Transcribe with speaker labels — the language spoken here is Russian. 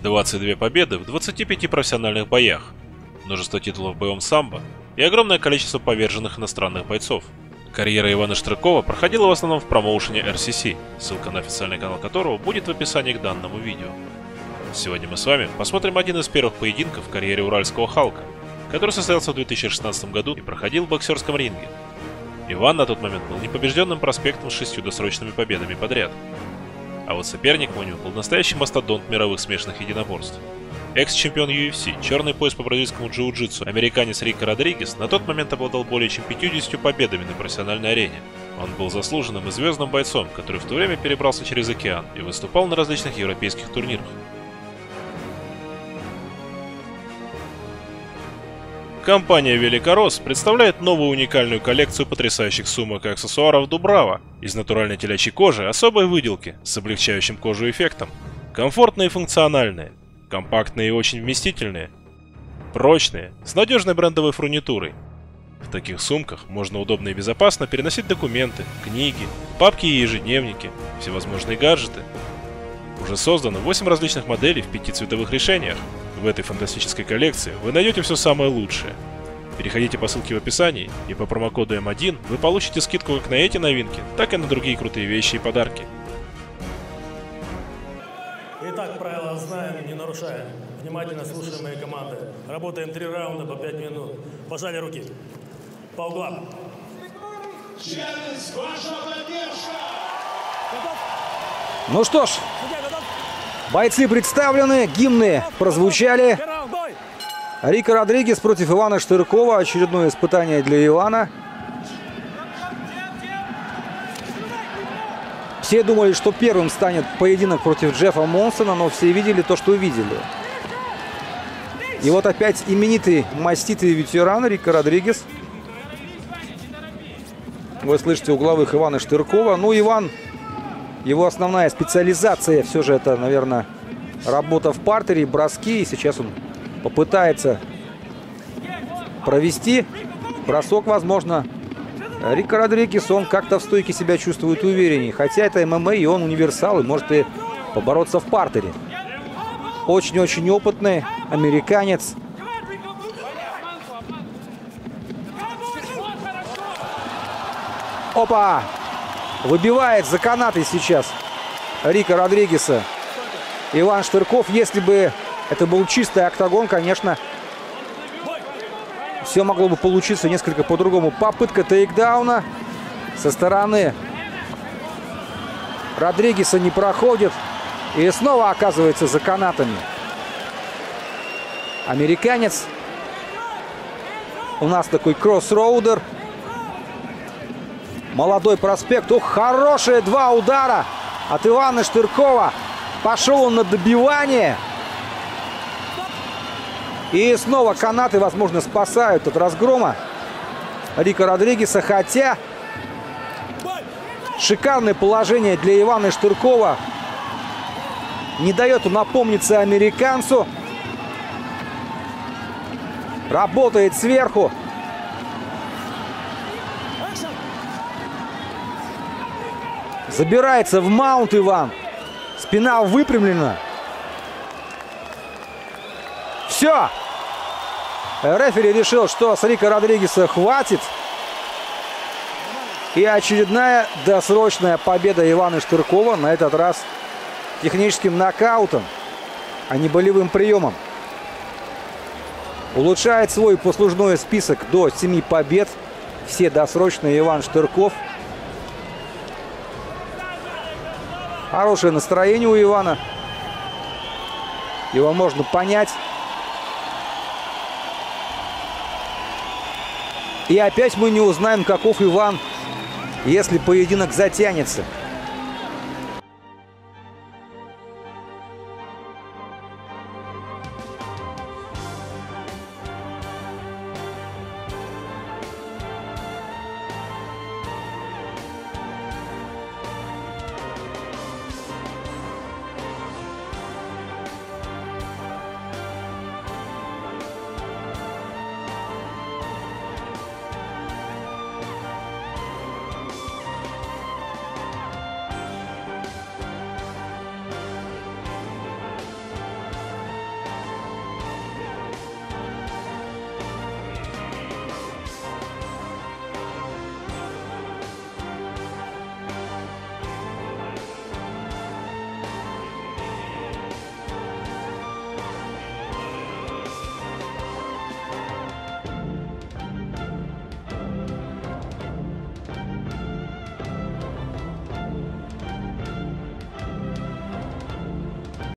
Speaker 1: 22 победы в 25 профессиональных боях, множество титулов в боевом самбо и огромное количество поверженных иностранных бойцов. Карьера Ивана Штыркова проходила в основном в промоушене RCC, ссылка на официальный канал которого будет в описании к данному видео. Сегодня мы с вами посмотрим один из первых поединков в карьере уральского Халка, который состоялся в 2016 году и проходил в боксерском ринге. Иван на тот момент был непобежденным проспектом с 6 досрочными победами подряд. А вот соперником у него был настоящий мастодонт мировых смешанных единоборств. Экс-чемпион UFC, черный пояс по бразильскому джиу-джитсу, американец Рико Родригес на тот момент обладал более чем 50 победами на профессиональной арене. Он был заслуженным и звездным бойцом, который в то время перебрался через океан и выступал на различных европейских турнирах. Компания Великоросс представляет новую уникальную коллекцию потрясающих сумок и аксессуаров Дубрава из натуральной телячьей кожи особой выделки с облегчающим кожу эффектом. Комфортные и функциональные, компактные и очень вместительные, прочные, с надежной брендовой фурнитурой. В таких сумках можно удобно и безопасно переносить документы, книги, папки и ежедневники, всевозможные гаджеты. Уже создано 8 различных моделей в 5 цветовых решениях. В этой фантастической коллекции вы найдете все самое лучшее. Переходите по ссылке в описании, и по промокоду М1 вы получите скидку как на эти новинки, так и на другие крутые вещи и подарки.
Speaker 2: Итак, правила знаем, не нарушаем. Внимательно слушаем мои команды. Работаем 3 раунда по 5 минут. Пожали руки. По углам.
Speaker 3: Ваша поддержка!
Speaker 4: Ну что ж, бойцы представлены, гимны прозвучали. Рико Родригес против Ивана Штыркова. Очередное испытание для Ивана. Все думали, что первым станет поединок против Джеффа Монсона, но все видели то, что увидели. И вот опять именитый маститый ветеран Рико Родригес. Вы слышите угловых Ивана Штыркова. Ну, Иван, его основная специализация все же это, наверное, работа в партере, броски. И сейчас он попытается провести бросок, возможно. Рико Родригес, он как-то в стойке себя чувствует увереннее. Хотя это ММА, и он универсал, и может и побороться в партере. Очень-очень опытный американец. Опа! Выбивает за канаты сейчас Рико Родригеса Иван Штырков. Если бы это был чистый октагон, конечно, все могло бы получиться несколько по-другому. Попытка тейкдауна со стороны Родригеса не проходит. И снова оказывается за канатами американец. У нас такой кроссроудер. Молодой проспект. Ох, хорошие 2 удара от Ивана Штыркова. Пошел он на добивание. И снова канаты, возможно, спасают от разгрома Рико Родригеса. Хотя шикарное положение для Ивана Штыркова. Не дает он напомниться американцу. Работает сверху. Забирается в маунт Иван. Спина выпрямлена. Все. Рефери решил, что с Рико Родригеса хватит. И очередная досрочная победа Ивана Штыркова. На этот раз техническим нокаутом, а не болевым приемом. Улучшает свой послужной список до 7 побед. Все досрочные Иван Штырков. Хорошее настроение у Ивана. Его можно понять. И опять мы не узнаем, каков Иван, если поединок затянется.